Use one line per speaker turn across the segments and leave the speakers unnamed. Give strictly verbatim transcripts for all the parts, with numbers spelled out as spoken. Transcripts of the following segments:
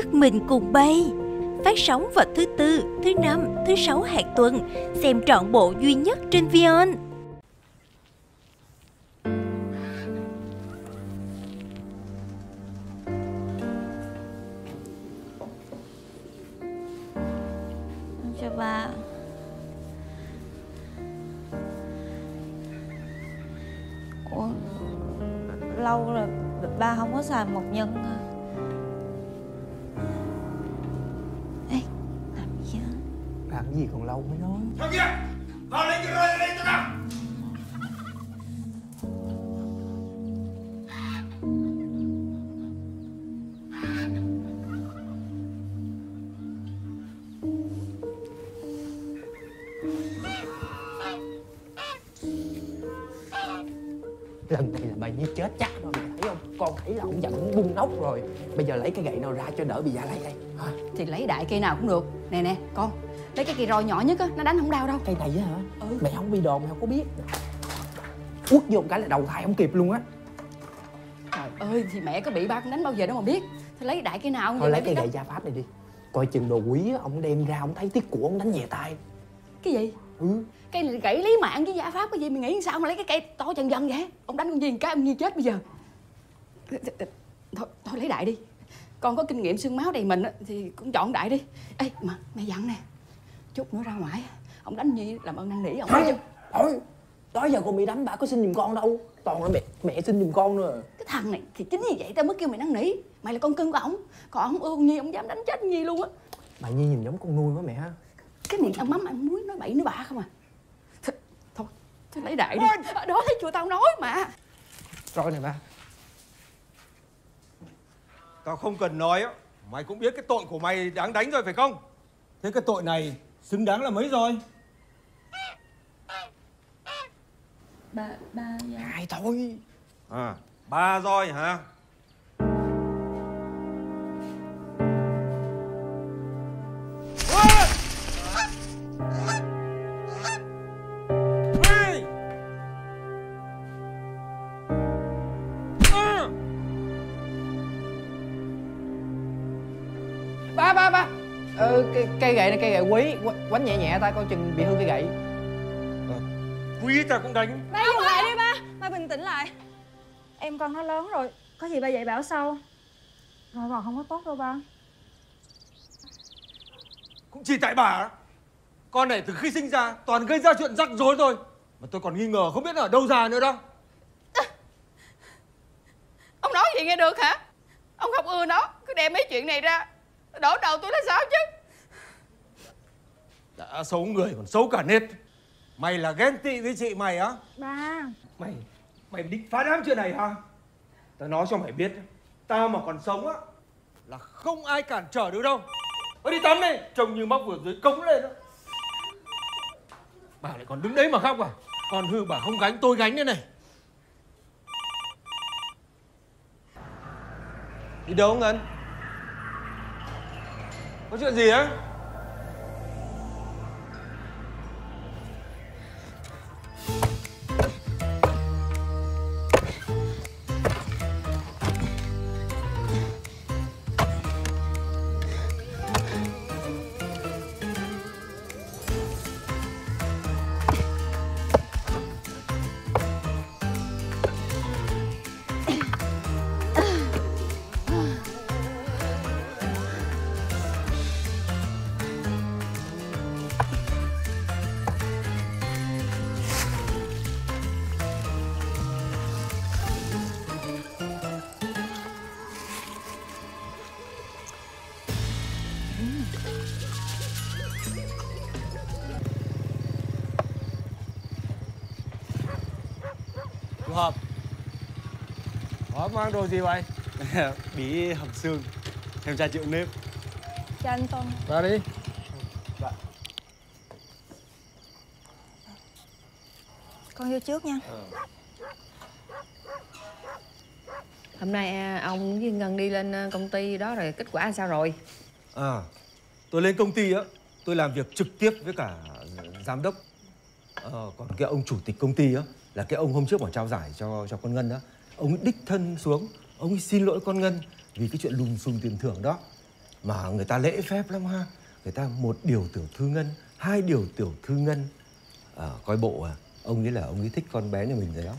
Mình cùng bay. Phát sóng vào thứ tư, thứ năm, thứ sáu hàng tuần. Xem trọn bộ duy nhất trên Vion.
Chào bà. Ủa, lâu rồi ba không có xài một nhân. Ê, làm gì vậy?
Làm gì còn lâu mới nói.
Thằng kia, vào lấy cái roi ra đây cho tao.
Lần này là bà Nhi chết chắc rồi, mày thấy không? Con thấy là ông giận bung nóc rồi. Bây giờ lấy cái gậy nào ra cho đỡ bị dạ lây đây. À.
Thì lấy đại cây nào cũng được. Nè nè con, lấy cái cây roi nhỏ nhất á, nó đánh không đau đâu.
Cây này á hả? Ừ. Mẹ không bị đòn, mẹ không có biết. Quất vô một cái là đầu thai không kịp luôn á.
Trời ơi, thì mẹ có bị ba con đánh bao giờ đâu mà biết. Thì lấy đại cây nào.
Thôi lấy cây gậy gia pháp này đi. Coi chừng đồ quý á, ông đem ra ông thấy tiếc của ông đánh về tay.
Cái gì?
Ừ.
Cây này gãy lý mạng với giả pháp cái gì, mày nghĩ sao mà lấy cái cây to chân dân vậy? Ông đánh con gì cái ông Nhi chết bây giờ. Thôi, thôi lấy đại đi. Con có kinh nghiệm xương máu đầy mình thì cũng chọn đại đi. Ê mà mẹ dặn nè, chút nữa ra ngoài ông đánh Nhi làm ơn năn nỉ ông.
Thôi, thôi, đó giờ con bị đánh bà có xin giùm con đâu. Toàn là mẹ mẹ xin giùm con nữa.
Cái thằng này thì chính như vậy tao mới kêu mày năn nỉ. Mày là con cưng của ổng, còn ổng ương Nhi ông dám đánh chết Nhi luôn á.
Bà Nhi nhìn giống con nuôi quá mẹ ha.
Cái miệng ăn mắm ăn muối nói bậy nói bạ không à. Thôi, thôi, thôi lấy đại đi. À, đó thấy chùa tao nói mà.
Rồi này ba.
Tao không cần nói á, mày cũng biết cái tội của mày đáng đánh rồi phải không? Thế cái tội này xứng đáng là mấy rồi?
Ba, ba roi.
Hai thôi.
À, ba roi hả?
Ba ba ba. Ờ, cây, cây gậy này cây gậy quý, quánh nhẹ nhẹ tay coi chừng bị hư cây gậy.
À, quý ta cũng đánh.
Ba dừng lại đi ba, ba bình tĩnh lại. Em con nó lớn rồi, có gì ba dạy bảo sau. Rồi còn không có tốt đâu ba.
Cũng chỉ tại bà. Con này từ khi sinh ra toàn gây ra chuyện rắc rối thôi. Mà tôi còn nghi ngờ không biết ở đâu ra nữa đâu.
À, ông nói gì nghe được hả? Ông không ưa nó, cứ đem mấy chuyện này ra đổ đầu tôi là sao chứ?
Đã xấu người còn xấu cả nết. Mày là ghen tị với chị mày á?
Ba.
Mày, mày định phá đám chuyện này hả? Tao nói cho mày biết, tao mà còn sống á là không ai cản trở được đâu. Ơ đi tắm đi, trông như móc vừa dưới cống lên đó. Bà lại còn đứng đấy mà khóc à? Còn hư bà không gánh tôi gánh đây này. Đi đâu Ngân? Có chuyện gì á?
Hợp.
Đó, mang đồ gì vậy?
Bí hầm xương, thêm chai rượu nếp.
Cho anh Tuân.
Ra đi.
Dạ.
Con vô trước nha.
Ừ.
Hôm nay ông với Ngân đi lên công ty đó rồi kết quả sao rồi?
À, tôi lên công ty á, tôi làm việc trực tiếp với cả giám đốc. Ờ, còn cái ông chủ tịch công ty á là cái ông hôm trước mà trao giải cho cho con Ngân đó. Ông ấy đích thân xuống, ông ấy xin lỗi con Ngân vì cái chuyện lùm xùm tiền thưởng đó.
Mà người ta lễ phép lắm ha. Người ta một điều tiểu thư ngân, hai điều tiểu thư ngân. À, coi bộ à, ông ấy là ông ấy thích con bé nhà mình rồi đó.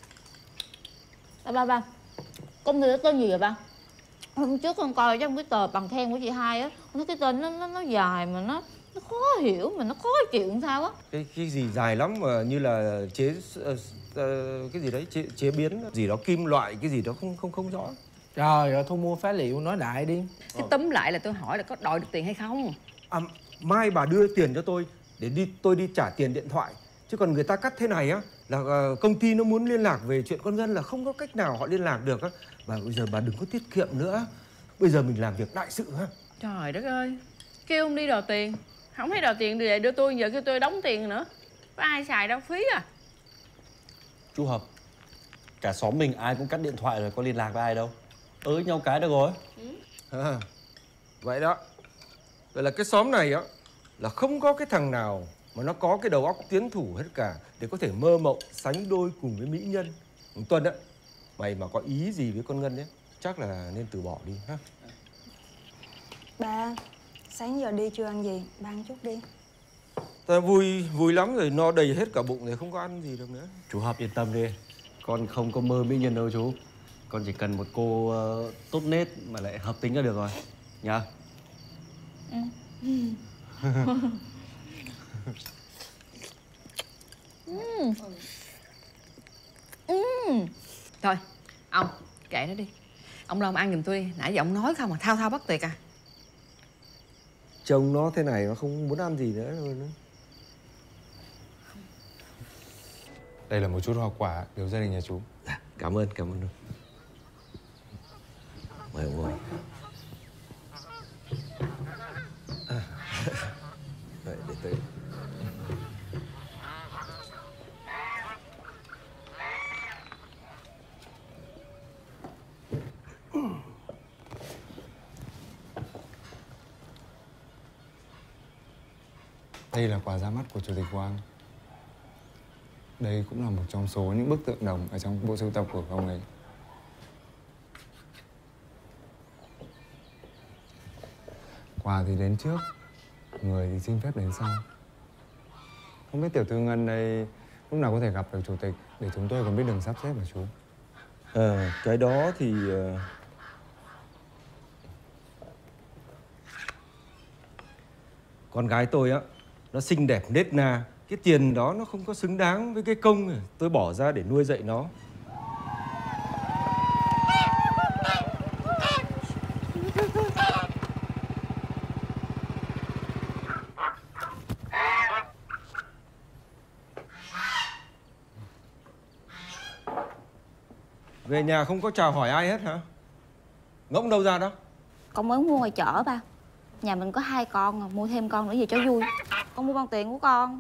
Ba ba ba, công ty đó tên gì vậy ba? Hôm trước con coi trong cái tờ bằng khen của chị hai á, con thấy cái tên nó nó, nó dài mà nó nó khó hiểu mà nó khó chịu làm sao á.
Cái cái gì dài lắm mà như là chế uh, uh, cái gì đấy chế chế biến gì đó kim loại cái gì đó không không không rõ.
Trời ơi, thôi mua phế liệu nói đại đi.
Cái túm lại là tôi hỏi là có đòi được tiền hay không?
À, mai bà đưa tiền cho tôi để đi tôi đi trả tiền điện thoại. Chứ còn người ta cắt thế này á là uh, công ty nó muốn liên lạc về chuyện con Ngân là không có cách nào họ liên lạc được á. Và bây giờ bà đừng có tiết kiệm nữa. Bây giờ mình làm việc đại sự ha.
Trời đất ơi, kêu ông đi đòi tiền, không thấy đòi tiền thì để đưa tôi, giờ kêu tôi đóng tiền nữa. Có ai xài đâu, phí à.
Chú Hợp, cả xóm mình ai cũng cắt điện thoại rồi, có liên lạc với ai đâu. Ới nhau cái được rồi.
Ừ. À, vậy đó. Vậy là cái xóm này á là không có cái thằng nào mà nó có cái đầu óc tiến thủ hết cả để có thể mơ mộng sánh đôi cùng với mỹ nhân. Tuân á, mày mà có ý gì với con Ngân ấy chắc là nên từ bỏ đi ha.
Ba, sáng giờ đi chưa ăn gì, ba ăn chút đi.
Ta vui vui lắm rồi, no đầy hết cả bụng rồi, không có ăn gì được nữa.
Chú Hợp yên tâm đi, con không có mơ mỹ nhân đâu chú. Con chỉ cần một cô uh, tốt nết mà lại hợp tính là được rồi, nhá.
Ừ. Ừ. Ừ.
Thôi, ông, kệ nó đi. Ông lo ông ăn giùm tôi đi, nãy giờ ông nói không mà thao thao bất tuyệt à.
Trông nó thế này nó không muốn ăn gì nữa rồi nữa.
Đây là một chút hoa quả biếu gia đình nhà chú.
À, cảm ơn, cảm ơn. Mời ông ngồi. À. Đấy, để tôi...
Đây là quà ra mắt của Chủ tịch Quang. Đây cũng là một trong số những bức tượng đồng ở trong bộ sưu tập của ông ấy. Quà thì đến trước, người thì xin phép đến sau. Không biết tiểu thư Ngân đây lúc nào có thể gặp được Chủ tịch để chúng tôi còn biết đường sắp xếp hả chú?
À, cái đó thì... Uh... Con gái tôi á, nó xinh đẹp nết na. Cái tiền đó nó không có xứng đáng với cái công tôi bỏ ra để nuôi dạy nó. Về nhà không có chào hỏi ai hết hả? Ngỗng đâu ra đó?
Con mới mua ngoài chợ ba. Nhà mình có hai con, mua thêm con nữa về cho vui. Con mua bằng tiền của con.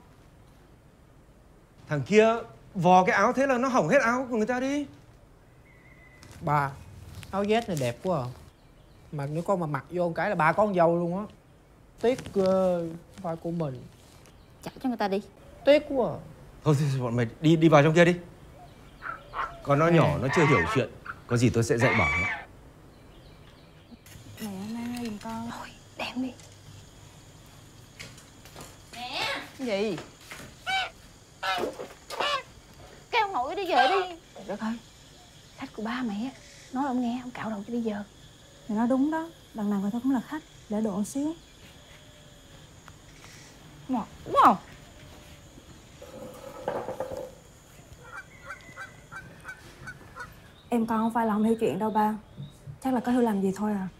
Thằng kia vò cái áo thế là nó hỏng hết áo của người ta đi.
Ba, áo vest này đẹp quá à. Mà nếu con mà mặc vô một cái là ba con dâu luôn á. Tiếc ghê, vai của mình.
Trả cho người ta đi.
Tiếc quá à.
Thôi thì bọn mày đi đi vào trong kia đi. Con nó nhỏ, nó chưa hiểu chuyện. Có gì tôi sẽ dạy bảo nó.
Mẹ mang ra giùm con.
Thôi, đem đi.
Mẹ.
Gì?
Cái ông nội đi về đi.
Trời đất ơi, khách của ba mẹ. Nói ông nghe, ông cạo đầu cho bây giờ.
Mẹ nói đúng đó, lần nào người ta cũng là khách. Để độ xíu.
Đúng không?
Em con không phải là không hiểu chuyện đâu ba. Chắc là có hiểu làm gì thôi à.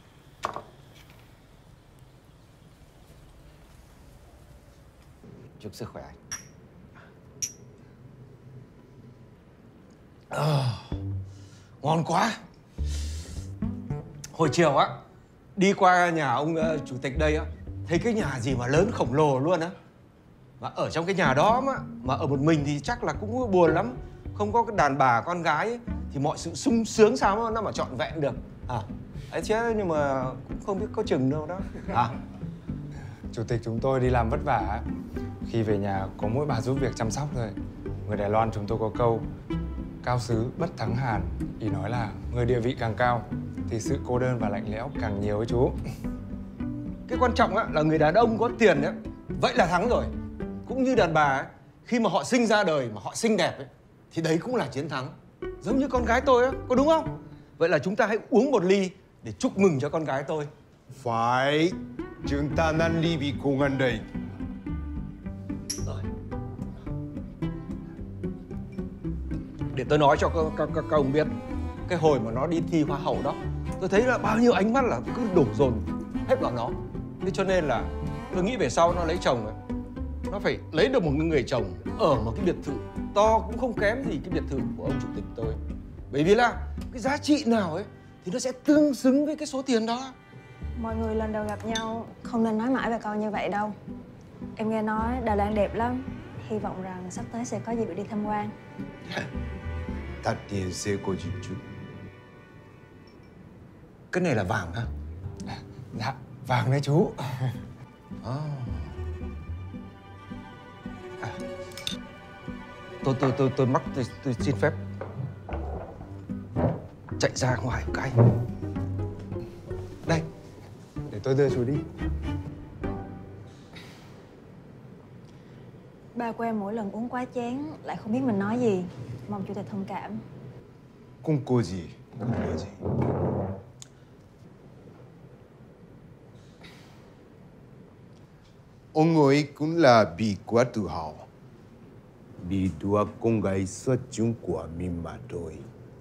Chúc sức khỏe. À, ngon quá. Hồi chiều á, đi qua nhà ông uh, chủ tịch đây á, thấy cái nhà gì mà lớn khổng lồ luôn á. Mà ở trong cái nhà đó mà, mà ở một mình thì chắc là cũng buồn lắm. Không có cái đàn bà con gái ấy, thì mọi sự sung sướng sao nó mà trọn vẹn được. À, ấy chứ nhưng mà cũng không biết có chừng đâu đó. À,
Chủ tịch chúng tôi đi làm vất vả. Khi về nhà có mỗi bà giúp việc chăm sóc thôi. Người Đài Loan chúng tôi có câu cao xứ bất thắng hàn. Ý nói là người địa vị càng cao thì sự cô đơn và lạnh lẽo càng nhiều ấy chú.
Cái quan trọng á, là người đàn ông có tiền ấy, vậy là thắng rồi. Cũng như đàn bà ấy, khi mà họ sinh ra đời mà họ xinh đẹp ấy, thì đấy cũng là chiến thắng. Giống như con gái tôi á, có đúng không? Vậy là chúng ta hãy uống một ly để chúc mừng cho con gái tôi.
Phải, chúng ta năn ly vì cùng anh đây.
Để tôi nói cho các, các, các, các ông biết, cái hồi mà nó đi thi hoa hậu đó, tôi thấy là bao nhiêu ánh mắt là cứ đổ dồn hết vào nó. Thế cho nên là tôi nghĩ về sau nó lấy chồng ấy, nó phải lấy được một người chồng ở một cái biệt thự to cũng không kém gì cái biệt thự của ông chủ tịch tôi. Bởi vì là cái giá trị nào ấy thì nó sẽ tương xứng với cái số tiền đó.
Mọi người lần đầu gặp nhau không nên nói mãi về câu như vậy đâu. Em nghe nói Đà Lạt đẹp lắm. Hy vọng rằng sắp tới sẽ có dịp được đi tham quan.
Thật tiền sẽ có dịp chút.
Cái này là vàng hả?
Dạ, vàng đấy chú.
À. À. Tôi tôi tôi tôi mắc tôi, tôi xin phép chạy ra ngoài một cái. Đây,
để tôi đưa chú đi.
Ba của em mỗi lần uống quá chén lại không biết mình nói gì. Mong chủ tịch thông cảm.
Không có gì, không có gì. Ông ấy cũng là vì quá tự hào. Vì đứa con gái xuất chúng của mình mà thôi.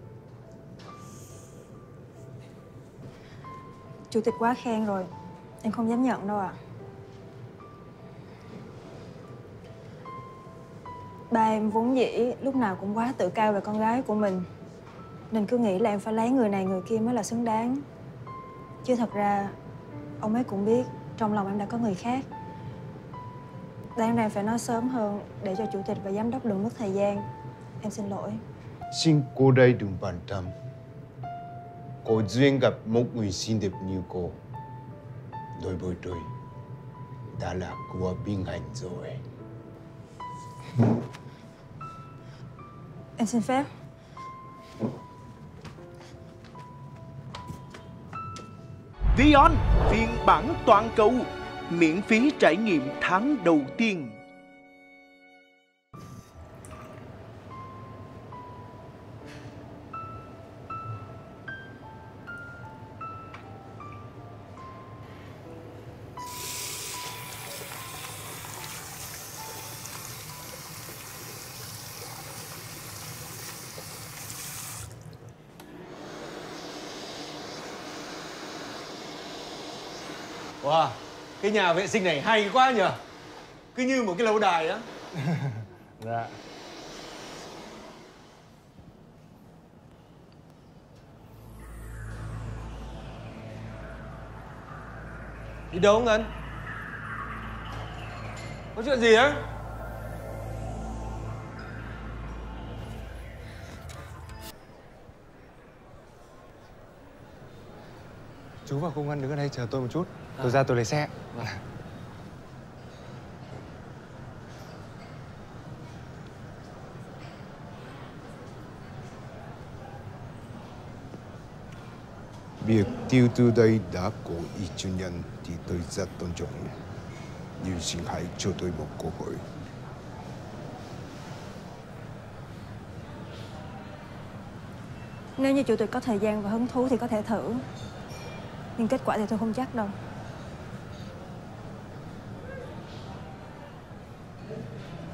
Chủ tịch quá khen rồi. Em không dám nhận đâu ạ. À. Ba em vốn dĩ lúc nào cũng quá tự cao về con gái của mình. Nên cứ nghĩ là em phải lấy người này người kia mới là xứng đáng. Chứ thật ra ông ấy cũng biết trong lòng em đã có người khác. Đáng ra em phải nói sớm hơn để cho chủ tịch và giám đốc đừng mất thời gian. Em xin lỗi.
Xin cô đây đừng bận tâm. Có duyên gặp một người xinh đẹp như cô. Đối với tôi đã là của bình hạnh rồi.
Em xin phép.
Vion phiên bản toàn cầu, miễn phí trải nghiệm tháng đầu tiên.
Wow, cái nhà vệ sinh này hay quá nhỉ? Cứ như một cái lâu đài á.
Dạ.
Đi đâu không Ngân? Có chuyện gì á?
Chú và cô Ngân đứng ở đây chờ tôi một chút. Tôi à. ra tôi lấy xe.
Vâng.
Việc tiêu tư đây đã có ý chủ nhân thì tôi rất tôn trọng. Nhưng xin hãy cho tôi một cơ hội.
Nếu như chủ tịch có thời gian và hứng thú thì có thể thử. Nhưng kết quả thì tôi không chắc đâu.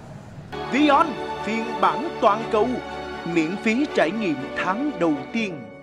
Vion phiên bản toàn cầu, miễn phí trải nghiệm tháng đầu tiên.